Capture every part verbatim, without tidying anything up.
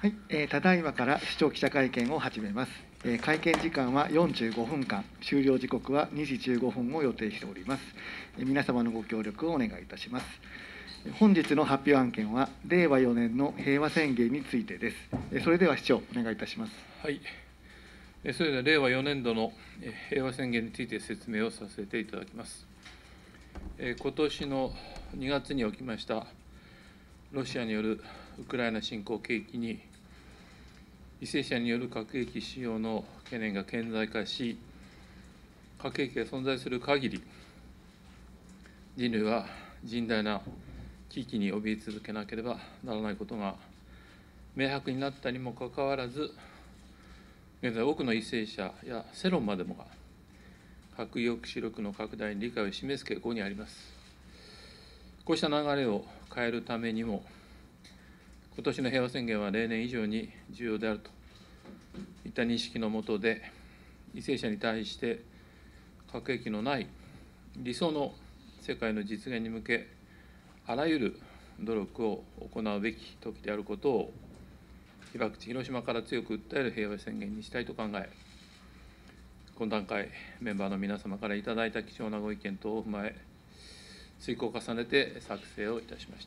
はい、えー、ただいまから市長記者会見を始めます。えー、会見時間はよんじゅうごふんかん、終了時刻はにじじゅうごふんを予定しております。えー、皆様のご協力をお願いいたします。本日の発表案件は、れいわよねんの平和宣言についてです。えー、それでは市長、お願いいたします。 はい、それではれいわよねんどの平和宣言について説明をさせていただきます。今年のにがつに起きましたロシアによるウクライナ侵攻を契機に、為政者による核兵器使用の懸念が顕在化し、核兵器が存在する限り、人類は甚大な危機に怯え続けなければならないことが明白になったにもかかわらず、現在、多くの為政者や世論までもが、核抑止力の拡大に理解を示す傾向にあります。こうした流れを変えるためにも、今年の平和宣言は例年以上に重要であるといった認識のもとで、為政者に対して核兵器のない理想の世界の実現に向け、あらゆる努力を行うべき時であることを、被爆地、広島から強く訴える平和宣言にしたいと考え、今段階、メンバーの皆様からいただいた貴重なご意見等を踏まえ、推敲を重ねて作成をいたしました。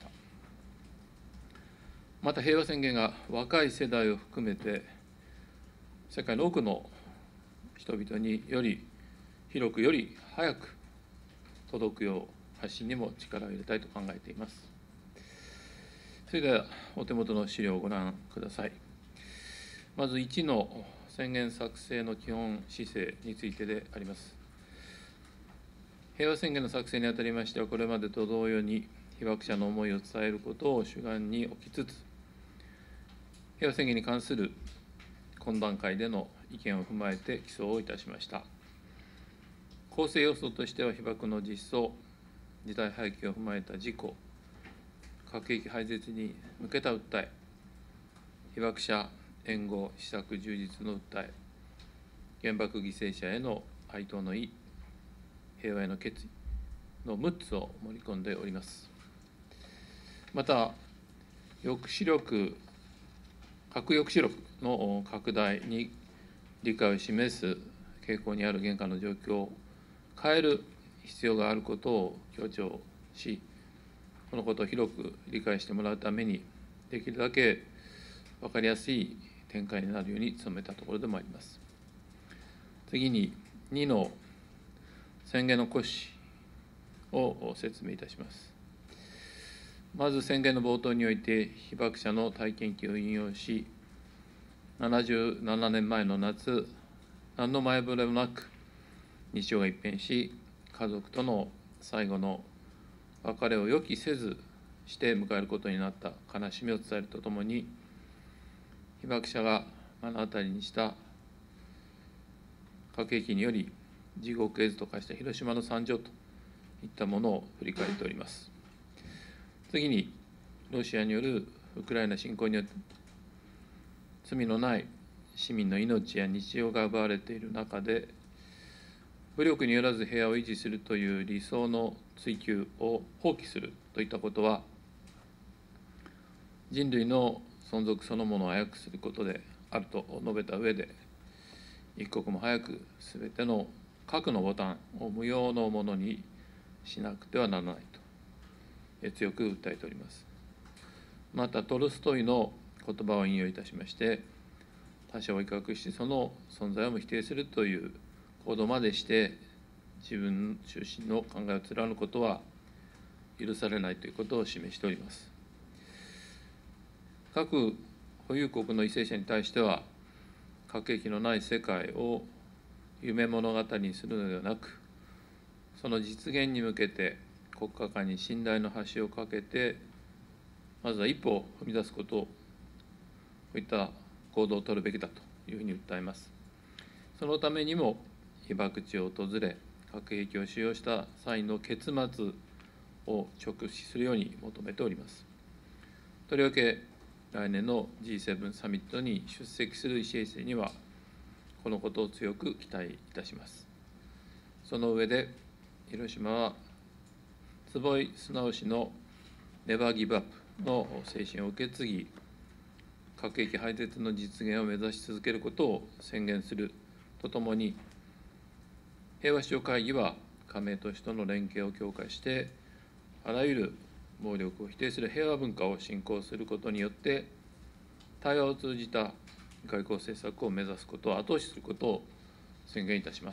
また、平和宣言が若い世代を含めて、世界の多くの人々により広く、より早く届くよう、発信にも力を入れたいと考えています。それでは、お手元の資料をご覧ください。まずいちの宣言作成の基本姿勢についてであります。平和宣言の作成にあたりましては、これまでと同様に、被爆者の思いを伝えることを主眼に置きつつ、平和宣言に関する今段階での意見を踏まえて起草をいたしました。構成要素としては、被爆の実相、時代背景を踏まえた事故、核兵器廃絶に向けた訴え、被爆者援護施策充実の訴え、原爆犠牲者への哀悼の意、平和への決意のむっつを盛り込んでおります。また、抑止力、核抑止力の拡大に理解を示す傾向にある現下の状況を変える必要があることを強調し、このことを広く理解してもらうために、できるだけ分かりやすい展開になるように努めたところでもあります。次に、にの宣言の骨子を説明いたします。まず宣言の冒頭において、被爆者の体験記を引用し、ななじゅうななねんまえの夏、何の前触れもなく、日常が一変し、家族との最後の別れを予期せずして迎えることになった悲しみを伝えるとともに、被爆者が目の当たりにした核兵器により地獄絵図と化した広島の惨状といったものを振り返っております。次に、ロシアによるウクライナ侵攻によって罪のない市民の命や日常が奪われている中で、武力によらず平和を維持するという理想の追求を放棄するといったことは、人類の存続そのものを危うくすることであると述べた上で、一刻も早くすべての核のボタンを無用のものにしなくてはならないと強く訴えております。また、トルストイの言葉を引用いたしまして、他者を威嚇し、その存在をも否定するという行動までして、自分中心の考えを貫くことは許されないということを示しております。核保有国の為政者に対しては、核兵器のない世界を夢物語にするのではなく、その実現に向けて国家間に信頼の橋を架けて、まずは一歩を踏み出すことを、こういった行動を取るべきだというふうに訴えます。そのためにも、被爆地を訪れ、核兵器を使用した際の結末を直視するように求めております。とりわけ、来年の ジーセブン サミットに出席する為政者には、このことを強く期待いたします。その上で、広島は坪井直のネバーギブアップの精神を受け継ぎ、 核兵器廃絶の実現を目指し続けることを宣言するとともに、平和首長会議は加盟都市との連携を強化して、あらゆる暴力を否定する平和文化を振興することによって、対話を通じた外交政策を目指すことを後押しすることを宣言いたします。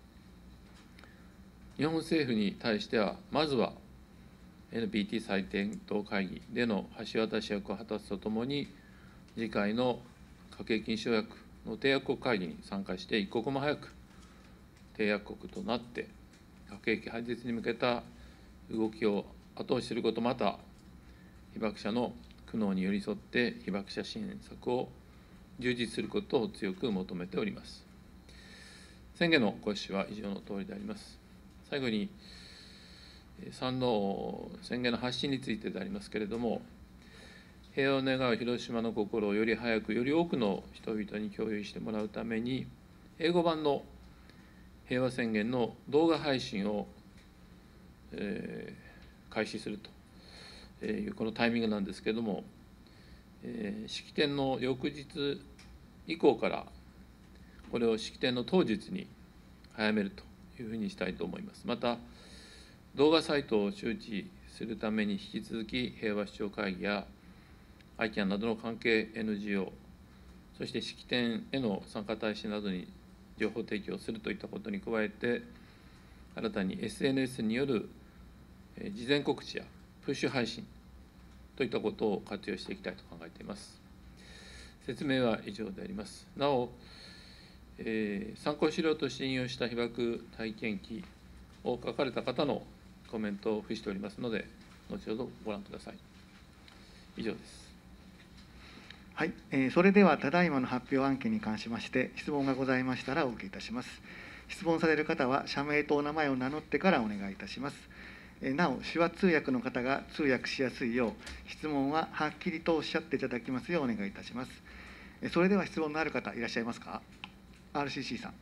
日本政府に対しては、まずは エヌピーティー 再検討会議での橋渡し役を果たすとともに、次回の核兵器禁止条約の締約国会議に参加して、一刻も早く締約国となって、核兵器廃絶に向けた動きを後押しすること、また、被爆者の苦悩に寄り添って、被爆者支援策を充実することを強く求めております。宣言のご趣旨は以上のとおりであります。最後に、さんの宣言の発信についてでありますけれども、平和を願う広島の心をより早く、より多くの人々に共有してもらうために、英語版の平和宣言の動画配信を、えー、開始するというこのタイミングなんですけれども、えー、式典の翌日以降から、これを式典の当日に早めるというふうにしたいと思います。また、動画サイトを周知するために引き続き平和首長会議や アイキャン などの関係 エヌジーオー、そして式典への参加大使などに情報提供するといったことに加えて、新たに エスエヌエス による事前告知やプッシュ配信といったことを活用していきたいと考えています。説明は以上であります。なお、えー、参考資料として引用した被爆体験記を書かれた方のコメントを付しておりますので、後ほどご覧ください。以上です。 はい、えー、それではただいまの発表案件に関しまして質問がございましたらお受けいたします。質問される方は社名とお名前を名乗ってからお願いいたします。えー、なお手話通訳の方が通訳しやすいよう質問ははっきりとおっしゃっていただきますようお願いいたします。えー、それでは質問のある方いらっしゃいますか。 アールシーシー さん。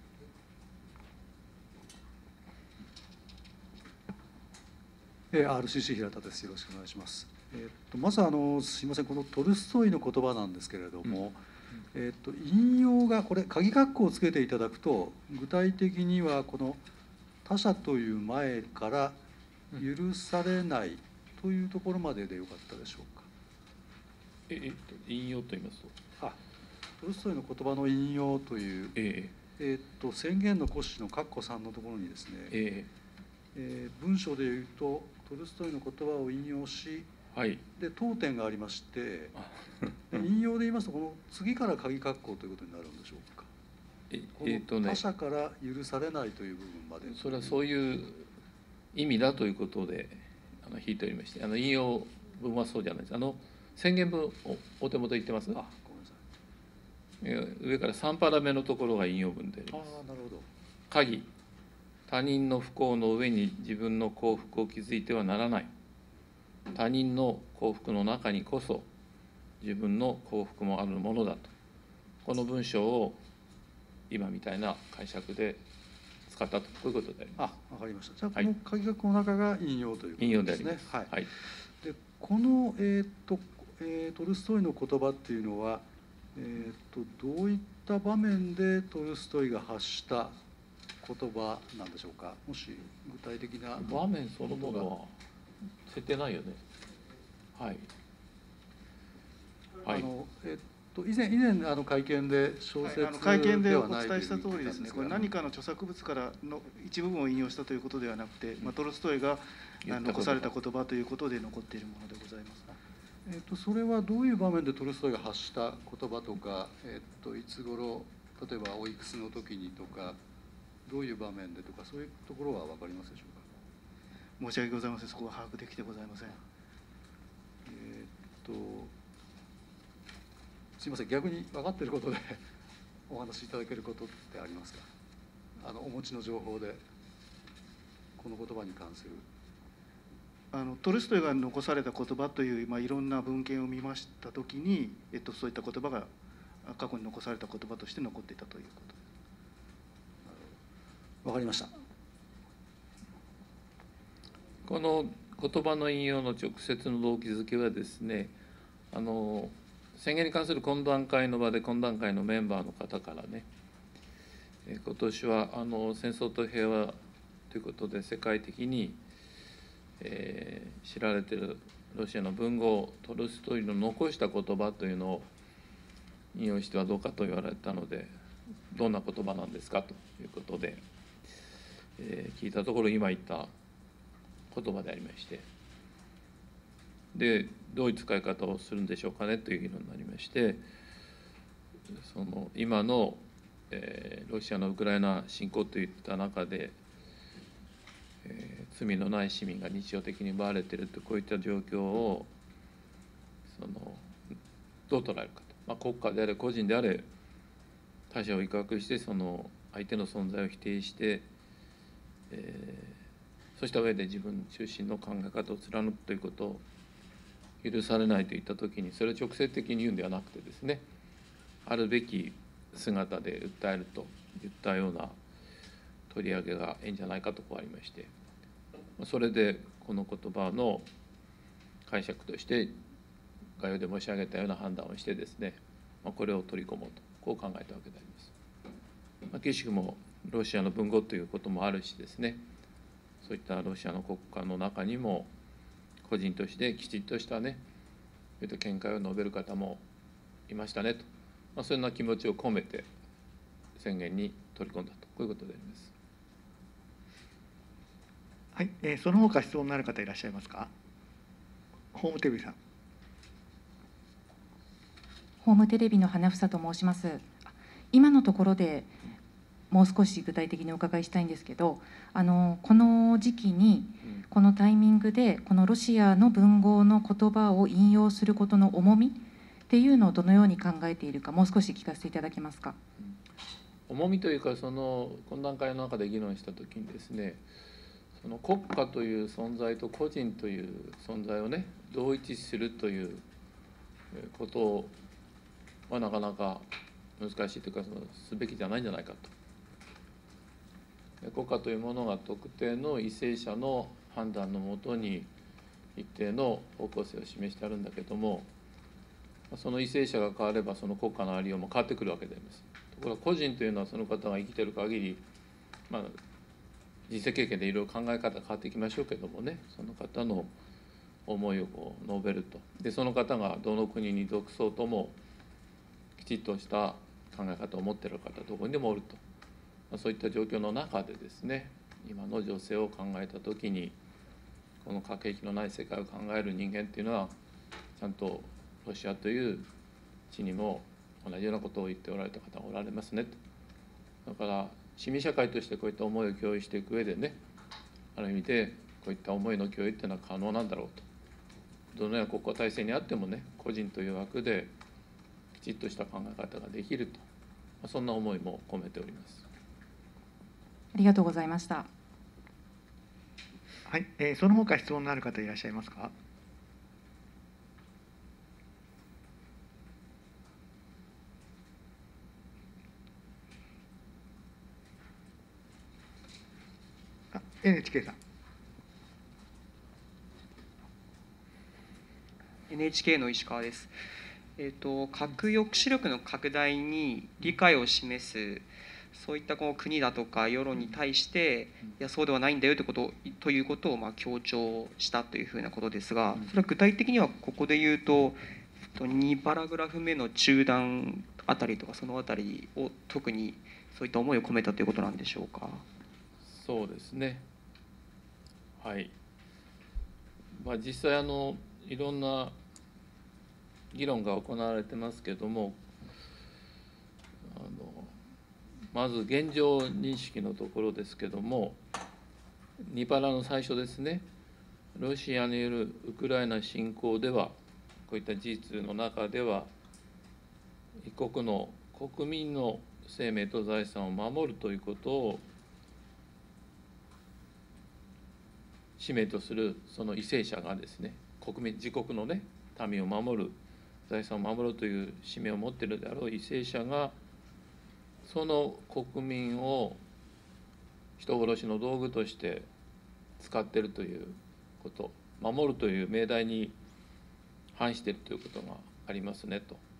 えー、アールシーシー 平田です。よろしくお願いします。えー、っとまずあのすみません、このトルストイの言葉なんですけれども、うん、えー、っと引用がこれ鍵括弧をつけていただくと、具体的にはこの他者という前から許されないというところまででよかったでしょうか。 えー、っと引用と言いますと、 あ、トルストイの言葉の引用という、えー、えー、っと宣言の骨子の括弧さんのところにですね、えーえー、文章でいうとトルストイの言葉を引用し、はい、で当点がありまして引用で言いますとこの次から鍵括弧ということになるんでしょうか。ええーとね、他者から許されないという部分まで、 それはそういう意味だということであの引いておりまして、あの引用文はそうじゃないです。あの宣言文をお手元言ってます。あ、ごめんなさい。上からさんパラ目のところが引用文であります。 あ、なるほど。 鍵、他人の不幸の上に自分の幸福を築いてはならない。他人の幸福の中にこそ自分の幸福もあるものだと。この文章を今みたいな解釈で使ったと、こういうことであります。 あ、わかりました。じゃあこの鍵括弧の中が引用ということですね。 引用であります。 はい。はい、でこの、えーとえー、トルストイの言葉っていうのは、えー、とどういった場面でトルストイが発した言葉なんでしょうか。もし具体的な場面そのものは設定ないよね。はい。 はい、あのえっと以前以前あの会見で小説ではない、 はい、会見でお伝えした通りですね。これ何かの著作物からの一部分を引用したということではなくて、まあ、トルストイが残された言葉ということで残っているものでございます。 えっとそれはどういう場面でトルストイが発した言葉とか、えっといつ頃、例えばおいくつの時にとか、どういう場面でとか、そういうところは分かりますでしょうか。申し訳ございません。そこは把握できてございません。えっとすみません、逆に分かっていることでお話しいただけることってありますか。あのお持ちの情報でこの言葉に関する。 あのトルストイが残された言葉という、まあ、いろんな文献を見ましたときに、えっと、そういった言葉が過去に残された言葉として残っていたということです。 わかりました。 この言葉の引用の直接の動機づけはですね、あの宣言に関する懇談会の場で懇談会のメンバーの方からね、今年はあの戦争と平和ということで世界的に、えー、知られているロシアの文豪トルストイの残した言葉というのを引用してはどうかと言われたので、どんな言葉なんですかということで、えー、聞いたところ今言った言葉でありまして、でどういう使い方をするんでしょうかねという議論になりまして、その今の、えー、ロシアのウクライナ侵攻といった中で、えー、罪のない市民が日常的に奪われていると、こういった状況をそのどう捉えるかと、まあ、国家であれ個人であれ他者を威嚇してその相手の存在を否定して、えー、そうした上で自分中心の考え方を貫くということを許されないといったときに、それを直接的に言うんではなくてですね、あるべき姿で訴えるといったような取り上げがいいんじゃないかとこうありまして、それでこの言葉の解釈として概要で申し上げたような判断をしてですね、これを取り込もうとこう考えたわけであります。くしくもロシアの文豪ということもあるしですね、そういったロシアの国家の中にも個人としてきちっとしたね、そういった見解を述べる方もいましたねと、まあ、そんな気持ちを込めて宣言に取り込んだと、こういうことであります。 はい、えー、その他質問のある方いらっしゃいますか。ホームテレビさん。 ホームテレビの花房と申します。今のところでもう少し具体的にお伺いしたいんですけど、あのこの時期にこのタイミングでこのロシアの文豪の言葉を引用することの重みっていうのをどのように考えているか、もう少し聞かせていただけますか。 重みというか、その懇談会の中で議論したときにですね、その国家という存在と個人という存在をね同一視するということはなかなか難しいというか、そのすべきじゃないんじゃないかと。国家というものが特定の為政者の判断のもとに一定の方向性を示してあるんだけども、その為政者が変わればその国家のありようも変わってくるわけであります。ところが個人というのはその方が生きている限り、まあ、人生経験でいろいろ考え方変わっていきましょうけどもね、その方の思いをこう述べると。でその方がどの国に属そうともきちっとした考え方を持っている方どこにでもおると。そういった状況の中でですね、今の情勢を考えたときに、この核兵器のない世界を考える人間っていうのは、ちゃんとロシアという地にも同じようなことを言っておられた方がおられますねと。だから市民社会としてこういった思いを共有していく上でね、ある意味でこういった思いの共有っていうのは可能なんだろうと。どのような国家体制にあってもね、個人という枠できちっとした考え方ができると、そんな思いも込めております。 ありがとうございました。 はい、えー、その他質問のある方いらっしゃいますか。あ、エヌエイチケー さん。 エヌエイチケー の石川です。えーと、核抑止力の拡大に理解を示す、そういったこの国だとか世論に対して、いやそうではないんだよということということをまあ強調したというふうなことですが、それは具体的にはここで言うと、にパラグラフ目の中段あたりとか、そのあたりを特にそういった思いを込めたということなんでしょうか。 そうですね。はい。まあ、実際あのいろんな議論が行われてますけれども、あのまず現状認識のところですけれども、にパラの最初ですね、ロシアによるウクライナ侵攻では、こういった事実の中では、一国の国民の生命と財産を守るということを使命とするその為政者がですね、国民自国のね民を守る、財産を守るという使命を持っているであろう為政者が、その国民を人殺しの道具として使っているということ、守るという命題に反しているということがありますねと。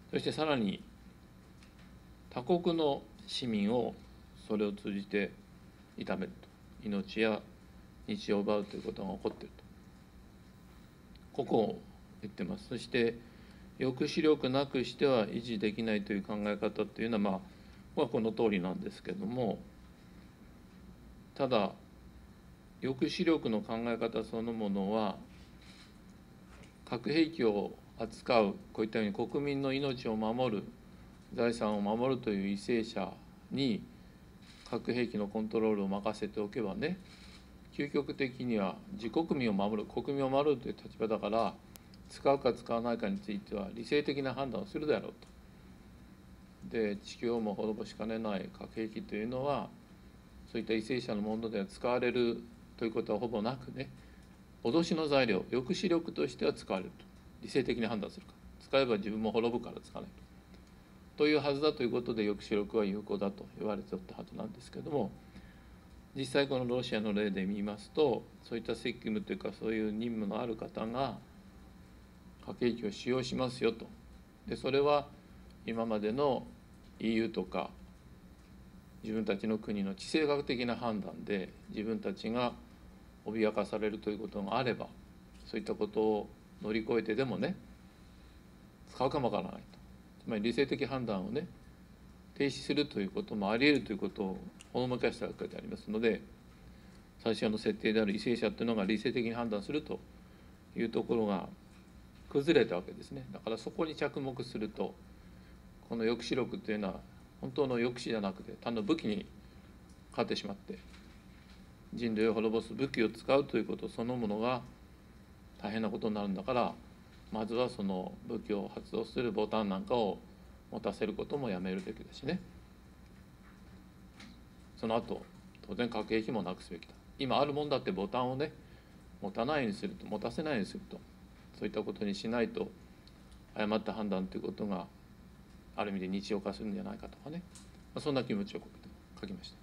そしてさらに他国の市民をそれを通じて痛めると、命や日常を奪うということが起こっていると、ここを言ってます。そして抑止力なくしては維持できないという考え方というのは、まあ、この通りなんですけれども、ただ抑止力の考え方そのものは、核兵器を扱う、こういったように国民の命を守る、財産を守るという為政者に核兵器のコントロールを任せておけばね、究極的には自国民を守る、国民を守るという立場だから、使うか使わないかについては理性的な判断をするであろうと。で、地球をも滅ぼしかねない核兵器というのは、そういった為政者のものでは使われるということはほぼなくね、脅しの材料、抑止力としては使われると、理性的に判断するか、使えば自分も滅ぶから使わないと、というはずだということで、抑止力は有効だと言われておったはずなんですけれども、実際このロシアの例で見ますと、そういった責務というか、そういう任務のある方が核兵器を使用しますよと。で、それは今までの イーユー とか自分たちの国の地政学的な判断で自分たちが脅かされるということがあれば、そういったことを乗り越えてでもね、使うかもわからないと。つまり理性的判断をね、停止するということもあり得るということをほのめかしたわけでありますので、最初の設定である為政者というのが理性的に判断するというところが崩れたわけですね。だからそこに着目すると、この抑止力というのは本当の抑止じゃなくて単の武器に変わってしまって、人類を滅ぼす武器を使うということそのものが大変なことになるんだから、まずはその武器を発動するボタンなんかを持たせることもやめるべきだしね、その後当然核兵器もなくすべきだ。今あるもんだってボタンをね、持たないようにすると、持たせないようにすると、そういったことにしないと誤った判断ということがある意味で日常化するんじゃないかとかね、そんな気持ちを書きました。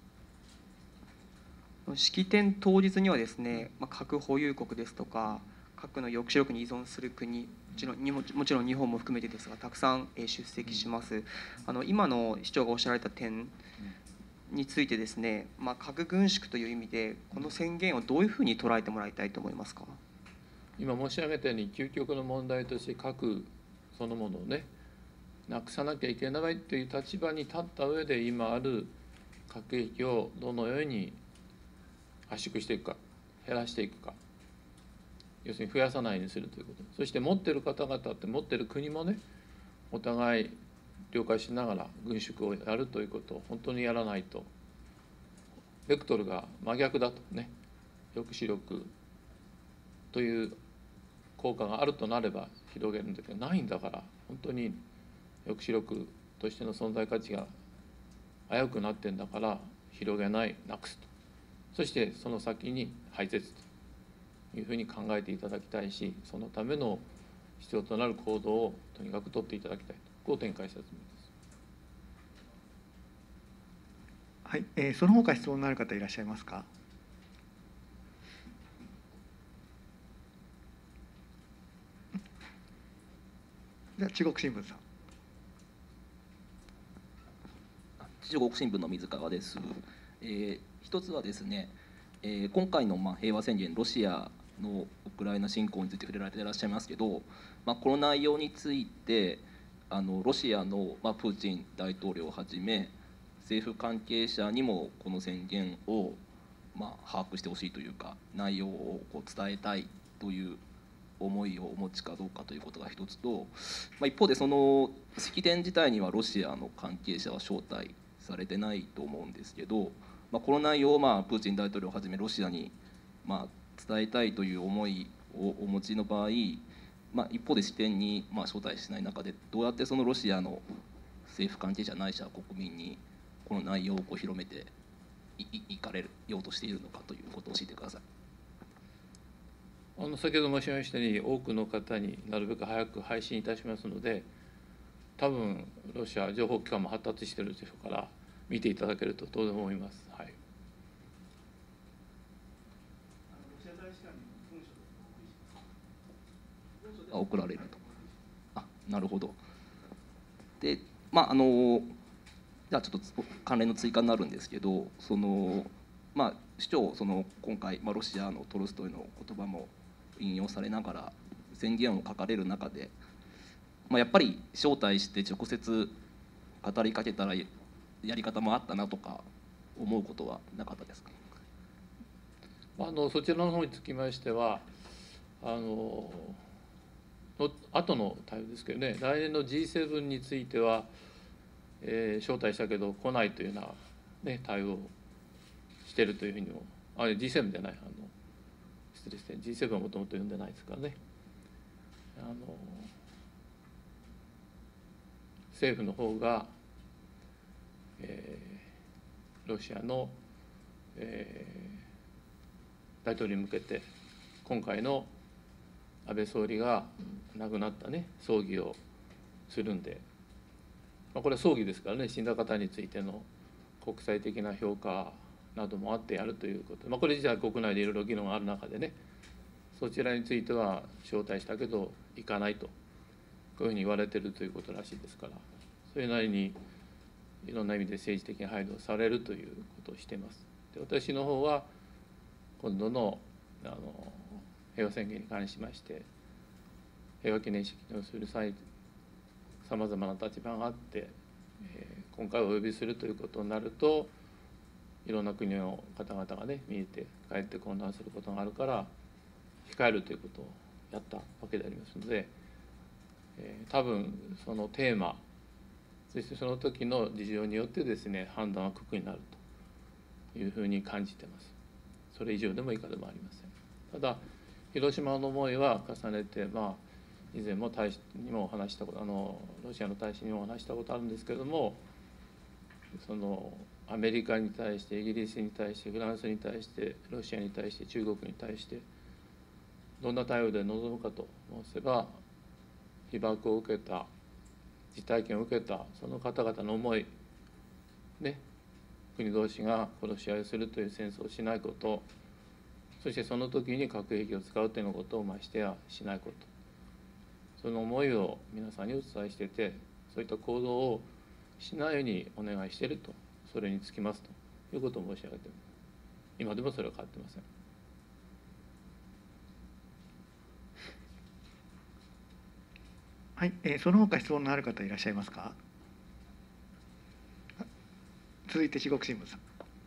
式典当日にはですね、核保有国ですとか核の抑止力に依存する国、もちろんもちろん日本も含めてですがたくさん出席します。あの今の市長がおっしゃられた点についてですね、まあ、核軍縮という意味でこの宣言をどういうふうに捉えてもらいたいと思いますか。 今申し上げたように究極の問題として核そのものをね、なくさなきゃいけないという立場に立った上で今ある核兵器をどのように圧縮していくか、減らしていくか、要するに増やさないようにするということ、そして持ってる方々って持ってる国もね、お互い了解しながら軍縮をやるということを本当にやらないと、ベクトルが真逆だとね、抑止力という効果があるとなれば広げるんだけど、ないんだから、本当に抑止力としての存在価値が危うくなってんだから広げない、なくすと、そしてその先に廃絶というふうに考えていただきたいし、そのための必要となる行動をとにかく取っていただきたいと、こう展開したつもりです。 はい、えー、その他質問のある方いらっしゃいますか。じゃあ中国新聞さん。 中国新聞の水川です。えー、一つはですね、えー、今回のまあ平和宣言、ロシアのウクライナ侵攻について触れられていらっしゃいますけど、まあ、この内容についてあのロシアの、まあ、プーチン大統領をはじめ政府関係者にもこの宣言を、まあ、把握してほしいというか、内容をこう伝えたいという思いをお持ちかどうかということが一つと、まあ、一方でその式典自体にはロシアの関係者は招待されてないと思うんですけど、まあ、この内容をまあプーチン大統領をはじめロシアにまあ伝えたいという思いをお持ちの場合、まあ、一方で式典にまあ招待しない中でどうやってそのロシアの政府関係者ないしは国民にこの内容をこう広めていいかれるようとしているのかということを教えてください。 あの先ほど申し上げましたように、多くの方になるべく早く配信いたしますので、多分ロシア情報機関も発達しているでしょうから見ていただけると当然思います。はい、 送られると。あ、なるほど。 でまああのじゃあちょっと関連の追加になるんですけど、そのまあ市長その今回、まあ、ロシアのトルストイの言葉も引用されながら宣言を書かれる中で、まあ、やっぱり招待して直接語りかけたらやり方もあったなとか思うことはなかったですか。 あのそちらの方につきましてはあのの後の対応ですけどね、来年の ジーセブン については、えー、招待したけど来ないというような、ね、対応をしているというふうにも、あれ ジーセブン じゃない、あの失礼して ジーセブン はもともと呼んでないですからね、あの政府の方が、えー、ロシアの、えー、大統領に向けて今回の安倍総理が亡くなったね葬儀をするんで、まあ、これは葬儀ですからね、死んだ方についての国際的な評価などもあってやるということ、まあ、これ自体国内でいろいろ議論がある中でね、そちらについては招待したけど行かないと、こういうふうに言われてるということらしいですから、それなりにいろんな意味で政治的に配慮されるということをしています。で、私の方は今度のあの平和宣言に関しまして平和記念式をする際さまざまな立場があって、えー、今回お呼びするということになるといろんな国の方々がね見えて帰って混乱することがあるから控えるということをやったわけでありますので、えー、多分そのテーマそしてその時の事情によってですね判断は九九になるというふうに感じています。それ以上でも以下でもありません。ただ広島の思いは重ねて、まあ、以前も大使にもお話したことあのロシアの大使にもお話したことあるんですけれども、そのアメリカに対してイギリスに対してフランスに対してロシアに対して中国に対してどんな対応で臨むかと申せば、被爆を受けた実体験を受けたその方々の思いね、国同士が殺し合いをするという戦争をしないこと、そしてその時に核兵器を使うというようなことをましてやしないこと、その思いを皆さんにお伝えしていて、そういった行動をしないようにお願いしていると、それにつきますということを申し上げています。今でもそれは変わっていません。 はい、えー、その他質問のある方いらっしゃいますか。続いて中国新聞さん。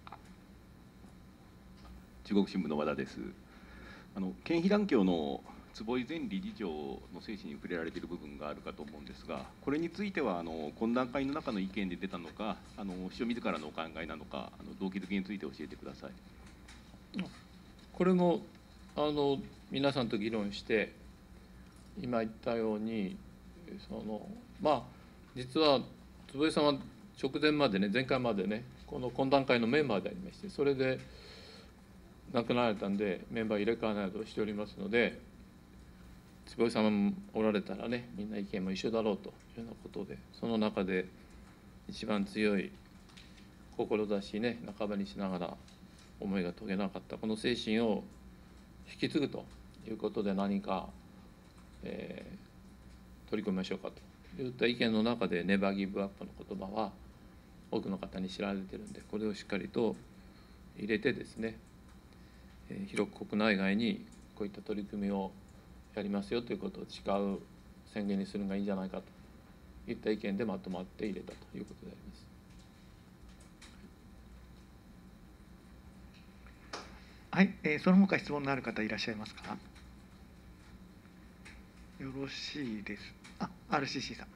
中国新聞の和田です。あの県被団協の坪井前理事長の精神に触れられている部分があるかと思うんですが、これについてはあの懇談会の中の意見で出たのか、あの市長自らのお考えなのか、あの動機づけについて教えてください。 これもあの皆さんと議論して今言ったように、そのまあ実は坪井さんは直前までね、前回までね、この懇談会のメンバーでありまして、それで亡くなられたんでメンバー入れ替わりなどをしておりますので、坪井さんもおられたらね、みんな意見も一緒だろうというようなことで、その中で一番強い志ね、半ばにしながら思いが遂げなかったこの精神を引き継ぐということで何か、えー、取り組みましょうかといった意見の中でネバーギブアップの言葉は多くの方に知られているんで、これをしっかりと入れてですね、えー、広く国内外にこういった取り組みをやりますよということを誓う宣言にするのがいいんじゃないかといった意見でまとまって入れたということであります。 はい、えー、その他質問のある方いらっしゃいますか。よろしいです。あ、アールシーシー さん。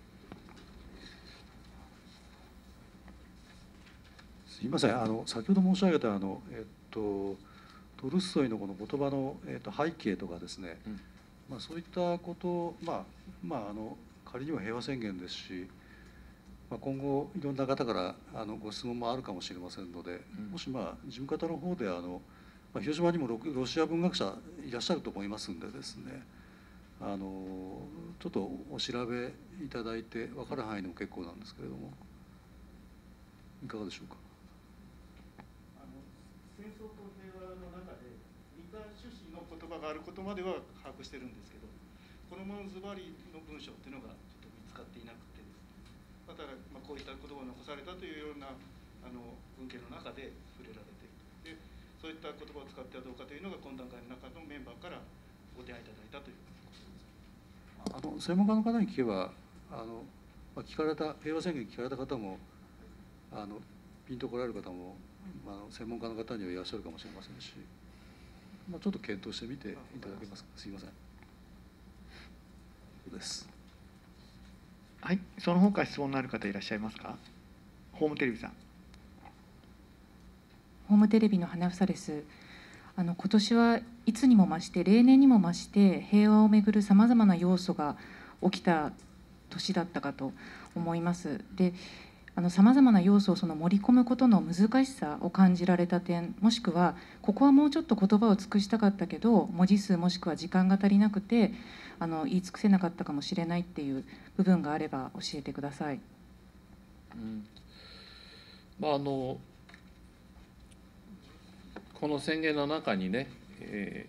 すみません、あの先ほど申し上げたあの、えっと、トルストイのこの言葉の、えっと、背景とかですね、うん、まあ、そういったことを、まあまあ、あの仮にも平和宣言ですし、まあ、今後いろんな方からあのご質問もあるかもしれませんので、うん、もし、まあ、事務方の方であの、まあ、広島にも ロ, ロシア文学者いらっしゃると思いますんでですね、あのちょっとお調べいただいて分かる範囲でも結構なんですけれども、いかがでしょうか。 あの戦争と平和の中で似た趣旨の言葉があることまでは把握してるんですけど、このものズバリの文章っていうのがちょっと見つかっていなくてですね、 また、まあ、こういった言葉を残されたというようなあの文献の中で触れられている。でそういった言葉を使ってはどうかというのが懇談会の中のメンバーからご提案いただいたということです。 あの専門家の方に聞けばあの、まあ、聞かれた平和宣言聞かれた方もあのピンと来られる方も、まあ、専門家の方にはいらっしゃるかもしれませんし、まあ、ちょっと検討してみていただけますか。すいません。そうです。 はい、その他質問のある方いらっしゃいますか。ホームテレビさん。 ホームテレビの花房です。あの今年はいつにも増して例年にも増して平和をめぐるさまざまな要素が起きた年だったかと思います。でさまざまな要素をその盛り込むことの難しさを感じられた点、もしくはここはもうちょっと言葉を尽くしたかったけど文字数もしくは時間が足りなくてあの言い尽くせなかったかもしれないっていう部分があれば教えてください。 うんまあ、あのこの宣言の中にね、え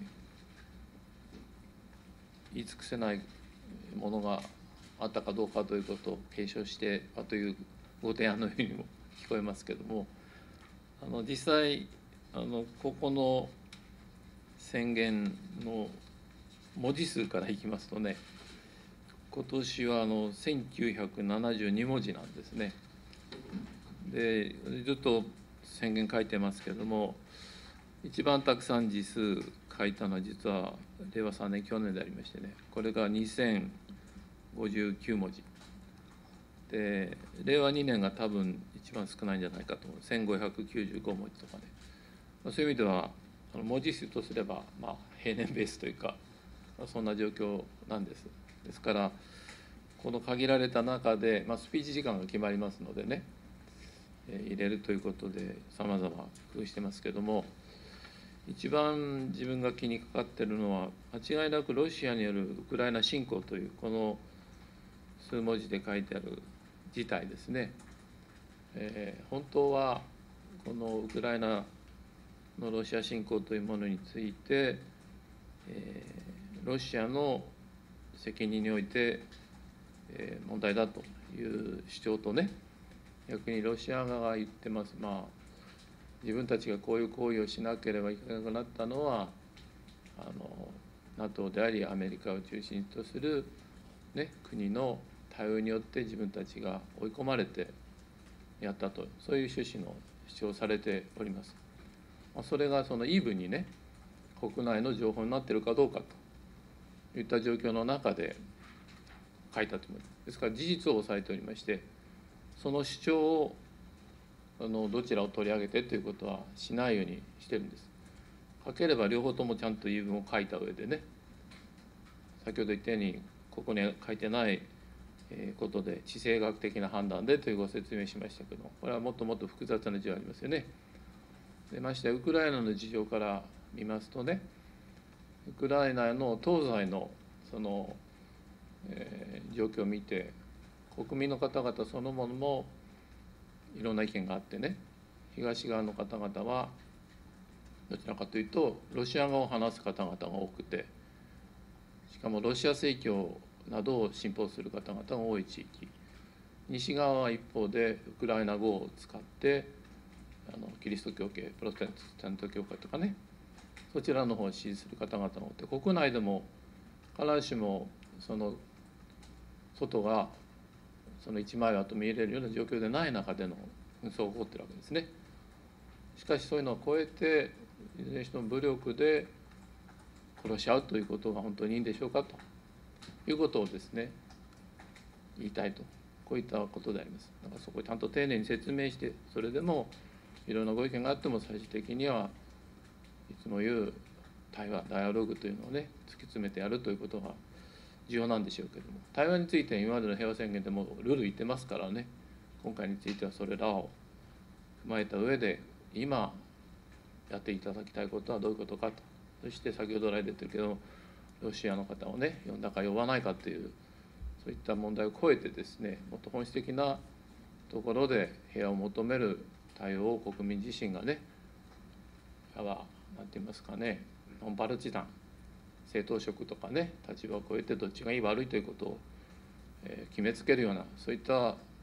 ー、言い尽くせないものがあったかどうかということを継承してというご提案のようにも聞こえますけれども、あの実際あのここの宣言の文字数からいきますとね、今年はあのせんきゅうひゃくななじゅうにもじなんですね。でずっと宣言書いてますけれども、一番たくさん字数書いたのは実はれいわさんねん去年でありましてね、これがにせんごじゅうきゅうもじで、れいわにねんが多分一番少ないんじゃないかと思う、せんごひゃくきゅうじゅうごもじとかね、まあ、そういう意味ではあの文字数とすれば、まあ、平年ベースというか、まあ、そんな状況なんです。ですからこの限られた中で、まあ、スピーチ時間が決まりますのでね、えー、入れるということでさまざま工夫してますけども、一番自分が気にかかっているのは間違いなくロシアによるウクライナ侵攻というこの数文字で書いてある事態ですね。えー、本当はこのウクライナのロシア侵攻というものについて、えー、ロシアの責任において、えー、問題だという主張とね、逆にロシア側が言ってます、まあ、自分たちがこういう行為をしなければいけなくなったのはあの NATO でありアメリカを中心とする、ね、国の対応によって自分たちが追い込まれてやったと、そういう趣旨の主張をされております。それがそのイーブンにね、国内の情報になっているかどうかといった状況の中で書いたと思います。ですから事実を押さえておりまして、その主張をあのどちらを取り上げてということはしないようにしてるんです。書ければ両方ともちゃんと言い分を書いた上でね、先ほど言ったようにここに書いてないことで地政学的な判断でというご説明しましたけど、これはもっともっと複雑な事情がありますよね。でましてウクライナの事情から見ますとね、ウクライナの東西のその、えー、状況を見て、国民の方々そのものもいろんな意見があってね、東側の方々はどちらかというとロシア語を話す方々が多くて、しかもロシア正教などを信奉する方々が多い地域、西側は一方でウクライナ語を使ってあのキリスト教系プロテスタント教会とかね、そちらの方を支持する方々が多くて、国内でも必ずしもその外がその一枚岩と見えれるような状況でない中での紛争が起こっているわけですね。しかしそういうのを超えていずれにしても武力で殺し合うということが本当にいいんでしょうかということをですね言いたいと、こういったことであります。だからそこをちゃんと丁寧に説明して、それでもいろんなご意見があっても最終的にはいつも言う対話ダイアログというのをね突き詰めてやるということが重要なんでしょうけども、対話について今までの平和宣言でもルール言ってますからね、今回についてはそれらを踏まえた上で今やっていただきたいことはどういうことかと、そして先ほど来出てるけどロシアの方をね呼んだか呼ばないかというそういった問題を超えてですね、もっと本質的なところで平和を求める対応を国民自身がね、いわば何て言いますかね、ノンパルチザン、政党色とかね立場を超えてどっちがいい悪いということを決めつけるようなそういった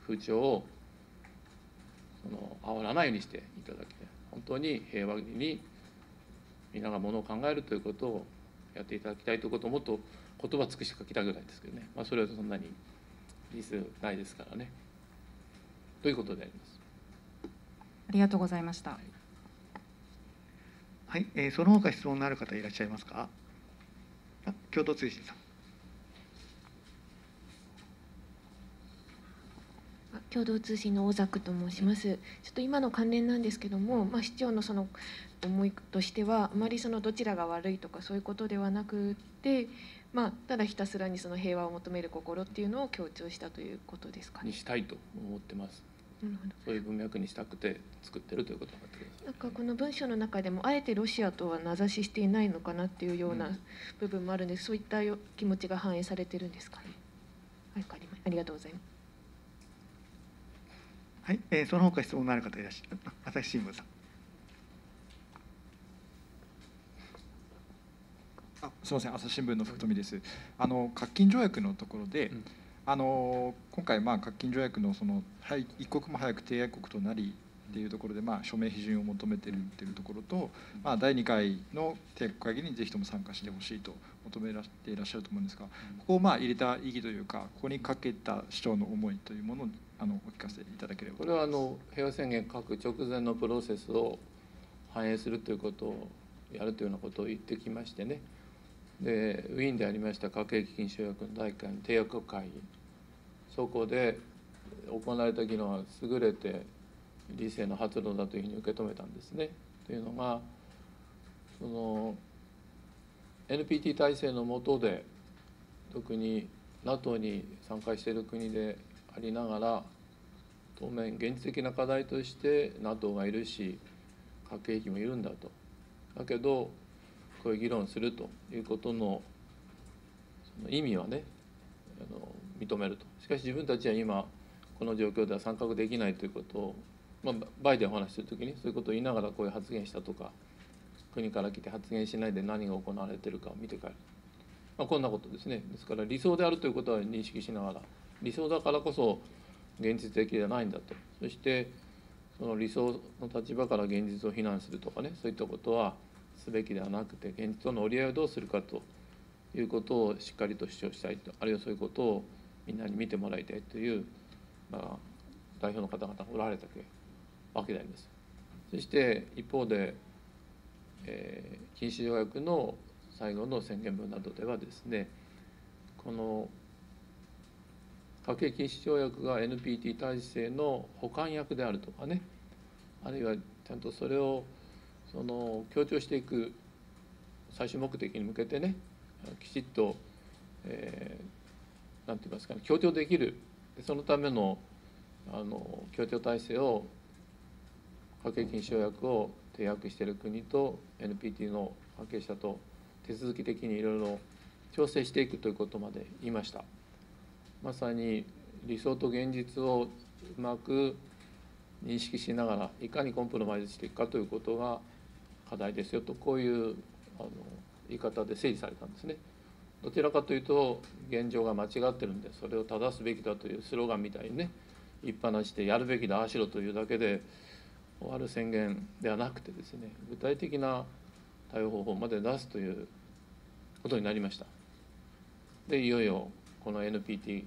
風潮をその煽らないようにしていただきたい。本当に平和に皆がものを考えるということをやっていただきたいということをもっと言葉尽くして書きたいぐらいですけどね、まあ、それはそんなにリスないですからね。ということであります。 ありがとうございました。 はい、えー、その他質問のある方いらっしゃいますか。あ、共同通信さん。 共同通信の大作と申します。ちょっと今の関連なんですけども、まあ、市長のその思いとしてはあまりそのどちらが悪いとかそういうことではなくて、まあ、ただひたすらにその平和を求める心っていうのを強調したということですかね。 にしたいと思ってます。 なるほど。 そういう文脈にしたくて作ってるということになってください。 なんかこの文章の中でもあえてロシアとは名指ししていないのかなっていうような部分もあるんです。そういった気持ちが反映されてるんですかね。はい、ありがとうございます。 はい、えー、その他質問のある方いらっしゃる。朝日新聞さん。 あ、すみません、朝日新聞の福富です。あの核禁条約のところで、うん、あの今回まあ核禁条約のその一刻も早く締約国となりっていうところでまあ署名批准を求めているっていうところと、まあだいにかいの締約会議にぜひとも参加してほしいと求められていらっしゃると思うんですが、ここをまあ入れた意義というか、ここにかけた市長の思いというものをあのお聞かせいただければ。 これはあの平和宣言書く直前のプロセスを反映するということをやるというようなことを言ってきましてね。でウィーンでありました核兵器禁止条約のだいいっかいの締約会議、そこで行われた議論は優れて理性の発露だというふうに受け止めたんですね。というのがその エヌピーティー 体制の下で特に ナトー に参加している国でありながら当面現実的な課題として ナトー がいるし核兵器もいるんだと。だけどこういう議論するということのその意味はねあの認めると。しかし自分たちは今この状況では参画できないということを、まあ、バイデンお話しするときにそういうことを言いながらこういう発言したとか、国から来て発言しないで何が行われているかを見て帰る、まあ、こんなことですね。ですから理想であるということは認識しながら、理想だからこそ現実的ではないんだと。そしてその理想の立場から現実を非難するとかね、そういったことはすべきではなくて、現実との折り合いをどうするかということをしっかりと主張したいと、あるいはそういうことをみんなに見てもらいたいという、まあ、代表の方々がおられたわけであります。そして一方で、えー、禁止条約の最後の宣言文などではですね、この核兵器禁止条約が エヌピーティー 体制の補完役であるとかね、あるいはちゃんとそれをその強調していく最終目的に向けてね、きちっと、えー、なんて言いますかね、強調できる、そのためのあの協調体制を核兵器禁止条約を締約している国と エヌピーティー の関係者と手続き的にいろいろ調整していくということまで言いました。まさに理想と現実をうまく認識しながらいかにコンプロマイズしていくかということが課題ですよと、こういうあの言い方で整理されたんですね。どちらかというと現状が間違ってるんでそれを正すべきだというスローガンみたいにね言いっぱなしでやるべきだああしろというだけで終わる宣言ではなくてですね、具体的な対応方法まで出すということになりました。でいよいよこの エヌピーティー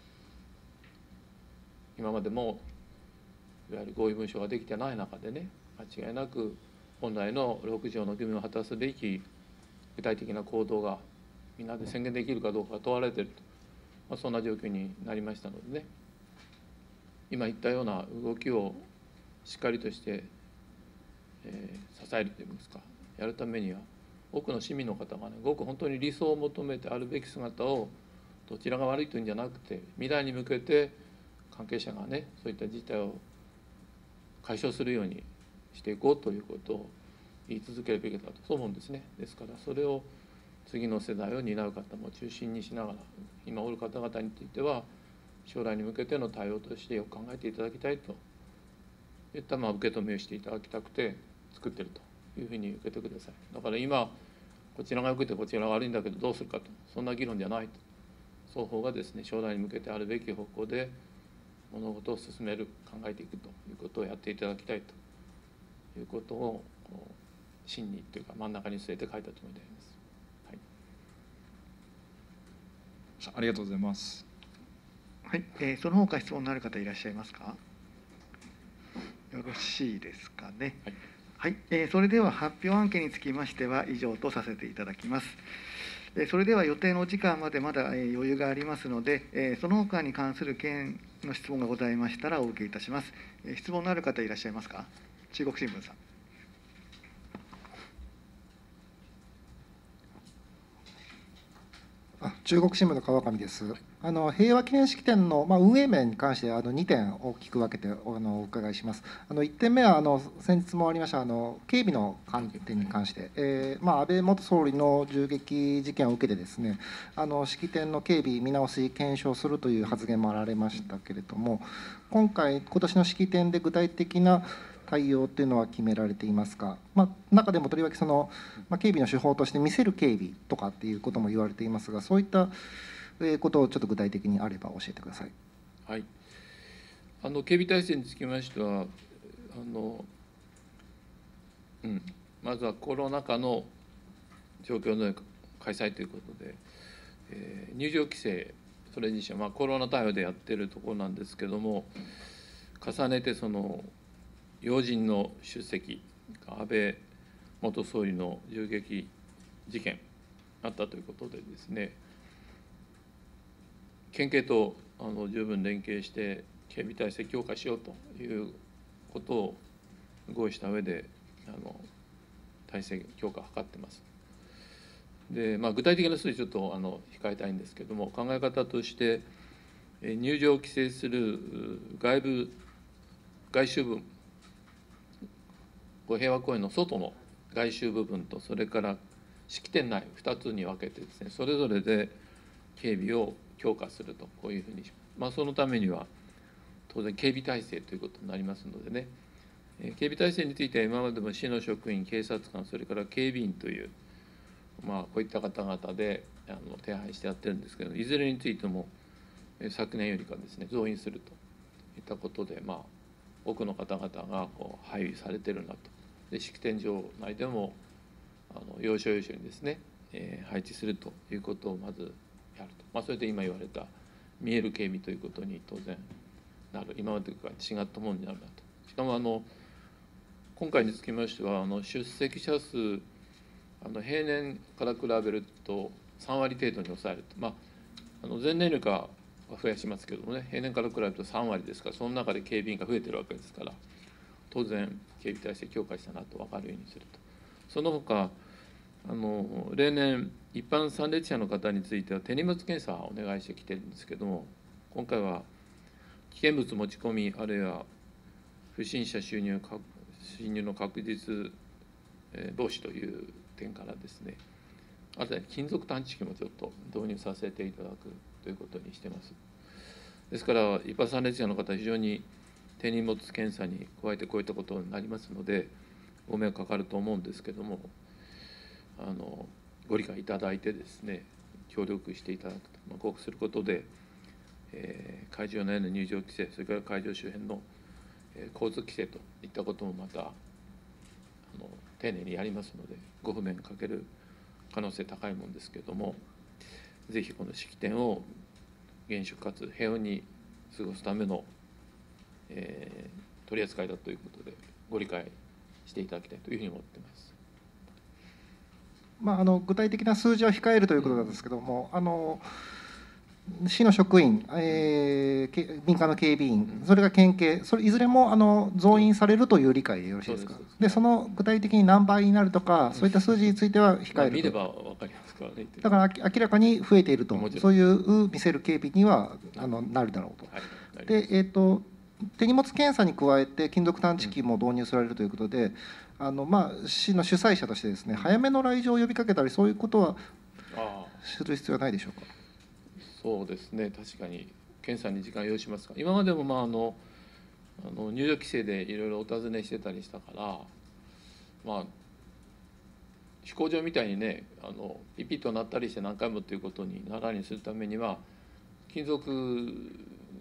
今までもいわゆる合意文書ができてない中でね、間違いなく本来のろく条の義務を果たすべき具体的な行動がみんなで宣言できるかどうかが問われていると、まあ、そんな状況になりましたのでね、今言ったような動きをしっかりとして、えー、支えるといいますか、やるためには多くの市民の方がね、ごく本当に理想を求めてあるべき姿をどちらが悪いというんじゃなくて、未来に向けて関係者がね、そういった事態を解消するようにしていこうということを言い続けるべきだとそう思うんですね。ですからそれを次の世代を担う方も中心にしながら、今おる方々については将来に向けての対応としてよく考えていただきたいといったまあ受け止めをしていただきたくて作っているというふうに受けてください。だから今こちらが良くてこちらが悪いんだけどどうするかと、そんな議論じゃないと、双方がですね将来に向けてあるべき方向で物事を進める、考えていくということをやっていただきたいということを真にというか真ん中に据えて書いたつもりであります。 はい、ありがとうございます。 はい、えー、その他質問のある方いらっしゃいますか。よろしいですかね。はい、はい、えー、それでは発表案件につきましては以上とさせていただきます。えー、それでは予定の時間までまだ、えー、余裕がありますので、えー、その他に関する件の質問がございましたらお受けいたします。えー、質問のある方いらっしゃいますか。中国新聞さん。 あ、中国新聞の川上です。あの平和記念式典の、まあ、運営面に関してあのにてん大きく分けてあのお伺いします。あのいってんめはあの先日もありましたあの警備の観点に関して、えーまあ、安倍元総理の銃撃事件を受けてですね、あの式典の警備見直し検証するという発言もあられましたけれども、今回今年の式典で具体的な対応というのは決められていますか。まあ、中でもとりわけその、まあ、警備の手法として見せる警備とかっていうことも言われていますが、そういったことをちょっと具体的にあれば教えてください。 はい、あの警備体制につきましてはあの、うん、まずはコロナ禍の状況の開催ということで、えー、入場規制、それ自身は、まあ、コロナ対応でやってるところなんですけども、重ねてその要人の出席、安倍元総理の銃撃事件あったということでですね、県警とあの十分連携して警備体制強化しようということを合意した上であの体制強化を図ってます。で、まあ、具体的な数字ちょっとあの控えたいんですけども、考え方として入場を規制する外部外周部、平和公園の外の外周部分と、それから式典内ふたつに分けてですね、それぞれで警備を強化すると、こういうふうにします。まあ、そのためには当然警備体制ということになりますのでね、警備体制については今までも市の職員、警察官、それから警備員という、まあ、こういった方々であの手配してやってるんですけど、いずれについても昨年よりかですね増員するといったことで、まあ、多くの方々がこう配備されてるなと。で、式典場内でもあの要所要所にですね、えー、配置するということをまずやると、まあ、それで今言われた見える警備ということに当然なる、今までとは違ったものになるなと。しかもあの今回につきましてはあの出席者数、あの平年から比べるとさんわり程度に抑えると、まあ、あの前年よりかは増やしますけどもね、平年から比べるとさんわりですから、その中で警備員が増えてるわけですから、当然警備体制強化したなと分かるようにすると。その他あの例年一般参列者の方については手荷物検査をお願いしてきてるんですけども、今回は危険物持ち込み、あるいは不審者収入侵入の確実防止という点からですね、あとは金属探知機もちょっと導入させていただくということにしてます。ですから一般参列者の方は非常に手荷物検査に加えてこういったことになりますのでご迷惑かかると思うんですけども、あのご理解いただいてですね協力していただくと、まあ、こうすることで、えー、会場内の入場規制、それから会場周辺の、えー、交通規制といったこともまたあの丁寧にやりますのでご不便かける可能性高いものですけれども、ぜひこの式典を厳粛かつ平穏に過ごすための、えー、取り扱いだということでご理解していただきたいというふうに思っています。 まあ、あの具体的な数字は控えるということなんですけども、あの市の職員、えー、民間の警備員、それから県警、それいずれもあの増員されるという理解でよろしいですか。で、その具体的に何倍になるとか、そういった数字については控えると。まあ、見れば分かりますからね。 だから明らかに増えていると、そういう見せる警備にはあのなるだろうと。はい、で、えーと、手荷物検査に加えて金属探知機も導入されるということで、あのまあ、市の主催者としてですね、早めの来場を呼びかけたり、そういうことはする必要はないでしょうか。 そうですね、確かに検査に時間を要しますが、今までも、まあ、あのあの入場規制でいろいろお尋ねしてたりしたから、まあ、飛行場みたいにね、あのピピッと鳴ったりして何回もということにならにするためには、金属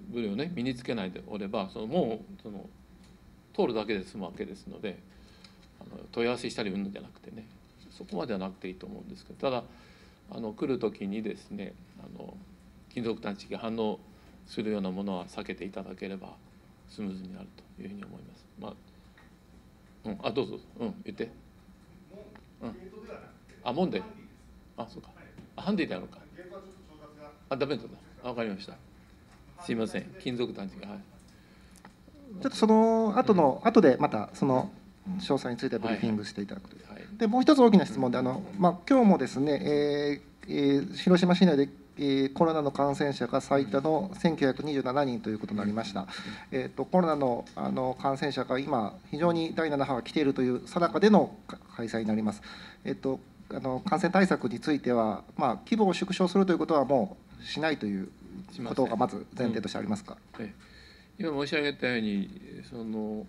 部類をね身につけないでおれば、そのもうその通るだけで済むわけですので、あの問い合わせしたりうんのじゃなくてね、そこまではなくていいと思うんですけど、ただあの来る時にですね、あの金属探知機が反応するようなものは避けていただければスムーズになるというふうに思います。まあ、うん、あどうぞ、うん、言って。うん、あ、もんで、あ、そうか、あ、ハンディでやるのか。あ、ダメだな、わかりました。すいません、金属探知機、はい。 ちょっとその後の、うん、後でまたその詳細についてブリーフィングしていただくという。はいはい、でもう一つ大きな質問で、あのまあ今日もですね、えーえー、広島市内で、えー、コロナの感染者が最多のせんきゅうひゃくにじゅうななにんということになりました。えー、とコロナのあの感染者が今非常にだいなな波が来ているという定かでの開催になります。えー、とあの感染対策については、まあ、規模を縮小するということはもうしないということがまず前提としてありますか。 うん、え今申し上げたように、その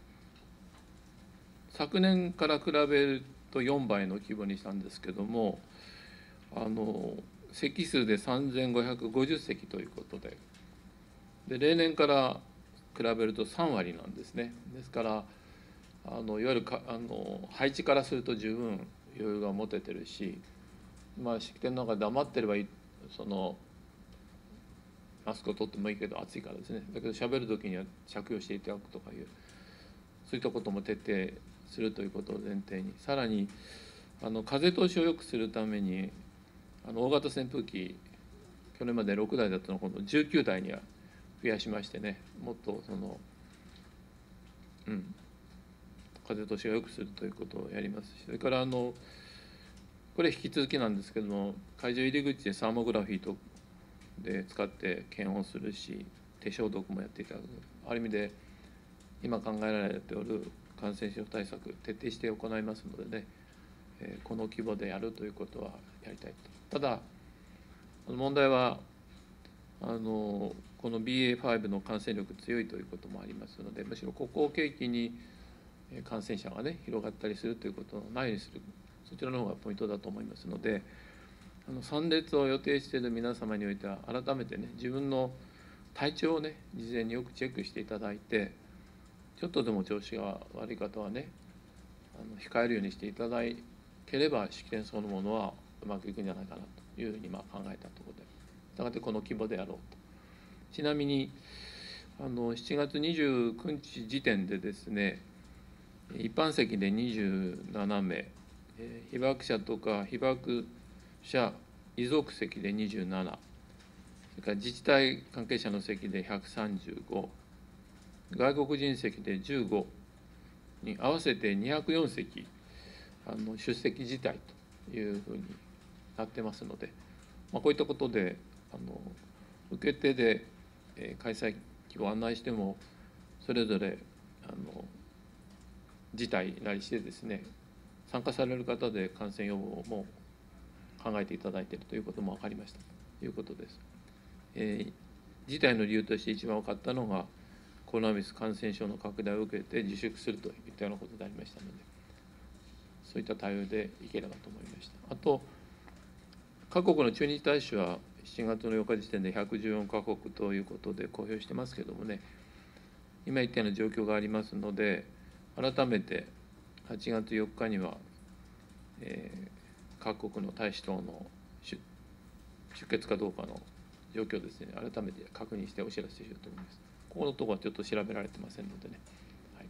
昨年から比べるとよんばいの規模にしたんですけども、あの席数でさんぜんごひゃくごじゅっせきということで、で例年から比べるとさんわりなんですね。ですからあのいわゆるかあの配置からすると十分余裕が持ててるし、まあ、式典の中で黙ってればいい、そのマスクを取ってもいいけど暑いからですね、だけど喋る時には着用していただくとかいう、そういったことも徹底するということを前提に、さらにあの風通しを良くするためにあの大型扇風機、去年までろくだいだったのを今度じゅうきゅうだいには増やしましてね、もっとその、うん、風通しが良くするということをやりますし、それからあのこれ引き続きなんですけども、会場入り口でサーモグラフィーとで使って検温するし、手消毒もやっていただく、ある意味で今考えられておる感染症対策徹底して行いますのでね、えー、この規模でやるということはやりたいと。ただ問題はあのこの ビーエーファイブ の感染力強いということもありますので、むしろここを契機に感染者がね広がったりするということのないようにする、そちらの方がポイントだと思いますので、あの参列を予定している皆様においては改めてね、自分の体調をね事前によくチェックしていただいて、ちょっとでも調子が悪い方はね、あの控えるようにしていただければ式典そのものはうまくいくんじゃないかなというふうにまあ考えたところで、したがってこの規模でやろうと。ちなみにあのしちがつにじゅうくにち時点でですね、一般席でにじゅうななめい、被爆者とか被爆者遺族席でにじゅうなな、それから自治体関係者の席でひゃくさんじゅうご、外国人席でじゅうごに合わせてにひゃくよんせきあの出席辞退というふうになってますので、まあ、こういったことであの受け手で、えー、開催期を案内してもそれぞれあの辞退なりしてですね、参加される方で感染予防も考えていただいているということも分かりましたということです。えー、辞退の理由として一番分かったのが、コロナウイルス感染症の拡大を受けて自粛するといったようなことでありましたので、そういった対応でいければと思いました。あと、各国の駐日大使はしちがつのようか時点でひゃくじゅうよんかこくということで公表してますけどもね、今言ったような状況がありますので、改めてはちがつよっかには、えー、各国の大使等の出欠かどうかの状況をですね、改めて確認してお知らせしようと思います。ここのところはちょっと調べられてませんのでね。はい、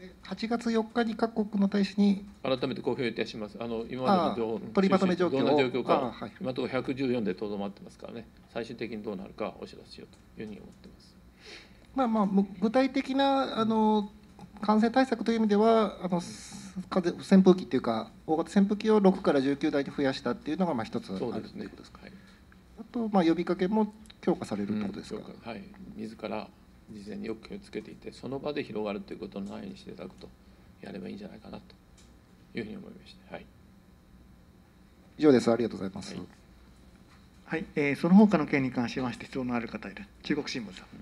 はちがつよっかに各国の大使に改めて公表いたします。あの今までの取りまとめ状況をどんな状況か、 はい、 今のところひゃくじゅうよんでとどまってますからね、最終的にどうなるかお知らせしようというふうに思ってます。 まあまあ具体的なあの感染対策という意味では、あの風扇風機っていうか大型扇風機をろくからじゅうきゅうだいに増やしたっていうのがまあ一つあるということですか。はい、あとまあ呼びかけも強化されるということですか。 うん、はい、自ら事前によく気をつけていて、その場で広がるということのないようにしていただくとやればいいんじゃないかなというふうに思いました。はい、 以上です。ありがとうございます。 はい、はい、えー、その他の件に関しまして質問のある方いる。中国新聞さん。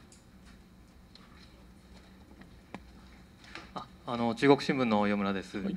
あの中国新聞の与村です。はい、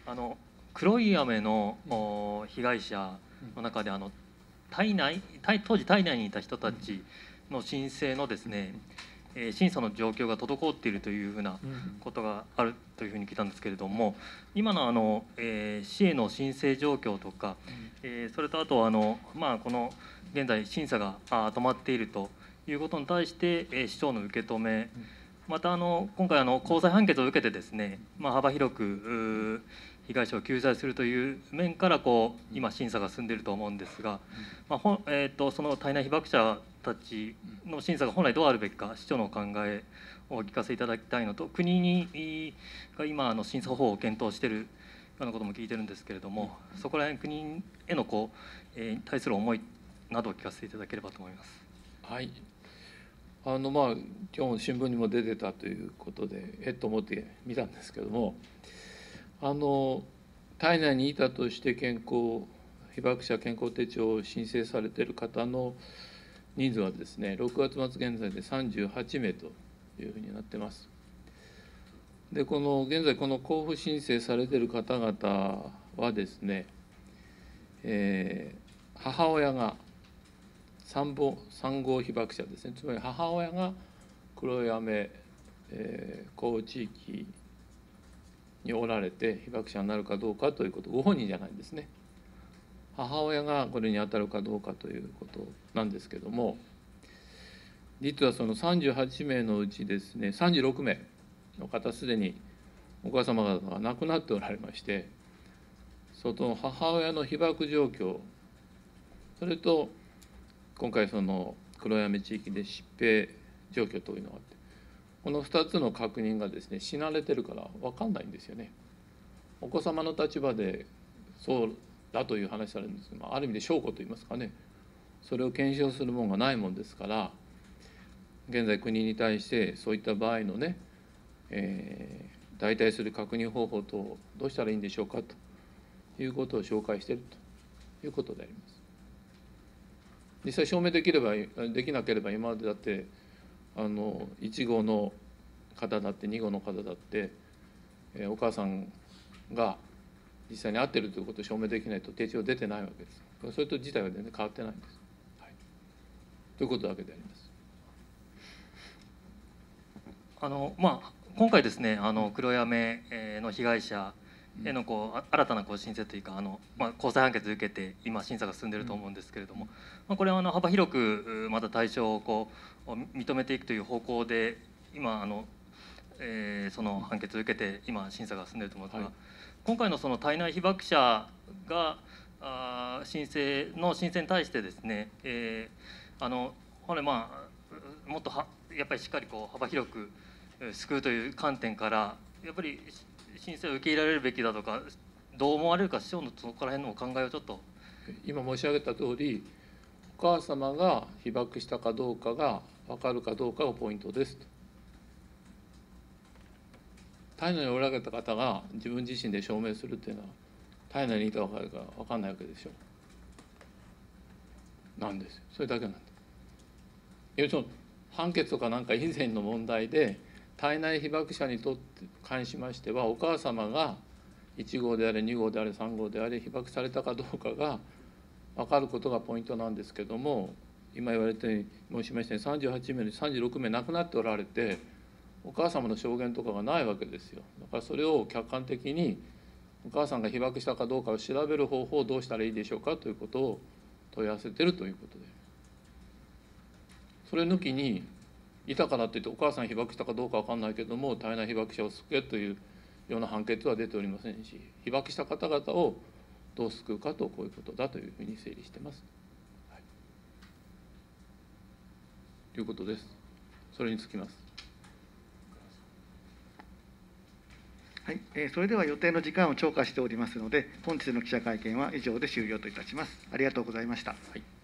あの黒い雨の被害者の中であの体内当時体内にいた人たちの申請のですね、えー、審査の状況が滞っているというふうなことがあるというふうに聞いたんですけれども、今のあの、えー、市への申請状況とか、えー、それとあとあの、まあ、この現在審査が止まっているということに対して、えー、市長の受け止め、またあの今回あの高裁判決を受けてですね、まあ、幅広く被害者を救済するという面からこう今審査が進んでいると思うんですが、まあほえー、とその体内被爆者たちの審査が本来どうあるべきか、市長のお考えをお聞かせいただきたいのと、国にが今あの審査方法を検討しているようなことも聞いてるんですけれども、そこら辺国へのこう、えー、対する思いなどを聞かせていただければと思います。 はい、あのまあ今日も新聞にも出てたということでえっと思って見たんですけども、あの体内にいたとして健康被爆者健康手帳を申請されている方の人数はですね、ろくがつ末現在でさんじゅうはちめいというふうになってます。でこの現在この交付申請されている方々はですね、えー、母親が産後産後被爆者ですね、つまり母親が黒い雨、えー、降雨地域におられて被爆者になるかどうかということ、ご本人じゃないんですね。母親がこれに当たるかどうかということなんですけども、実はそのさんじゅうはちめいのうちですね、さんじゅうろくめいの方すでにお母様方が亡くなっておられまして、その母親の被爆状況、それと今回その黒い雨地域で疾病状況というのがあって、このふたつの確認がですね死なれてるから分かんないんですよね。お子様の立場でそうだという話されるんですけど、ある意味で証拠といいますかね、それを検証するものがないもんですから、現在国に対してそういった場合のね、えー、代替する確認方法とどうしたらいいんでしょうかということを紹介しているということであります。実際証明できればできなければ今までだってあのいち号の方だってに号の方だって、えー、お母さんが実際に合っているということを証明できないと手帳出てないわけです。それと自体は全然変わってないんです。はい、ということだけであります。 あのまあ、今回ですね、あの黒い雨の被害者へのこう新たなこう申請というか、あの、まあ、高裁判決を受けて今審査が進んでいると思うんですけれども、まあ、これはあの幅広くまた対象をこう認めていくという方向で今あの、えー、その判決を受けて今審査が進んでいると思いますが、はい、今回のその体内被爆者があ申請の申請に対してですね、えー、あの本来まあもっとはやっぱりしっかりこう幅広く救うという観点からやっぱり申請を受け入れられるべきだとか、どう思われるか、市長のそこら辺のお考えをちょっと。 今申し上げた通り、お母様が被爆したかどうかが分かるかどうかがポイントですと。体内におられた方が自分自身で証明するっていうのは、体内にいたか分かんないわけでしょ。なんですよ。それだけなんです。要するに判決とかなんか以前の問題で、体内被爆者にとって関しましては、お母様がいち号であれに号であれさん号であれ被爆されたかどうかが分かることがポイントなんですけども、今言われて申しましたようにさんじゅうはちめいのさんじゅうろくめい亡くなっておられて、お母様の証言とかがないわけですよ。だからそれを客観的にお母さんが被爆したかどうかを調べる方法をどうしたらいいでしょうかということを問い合わせているということで、それ抜きにいたからといってお母さん被爆したかどうか分かんないけども体内被爆者を救えというような判決は出ておりませんし、被爆した方々をどう救うかとこういうことだというふうに整理してます。はい、ということです。それにつきます。 はい、えー、それでは予定の時間を超過しておりますので、本日の記者会見は以上で終了といたします。ありがとうございました。 はい。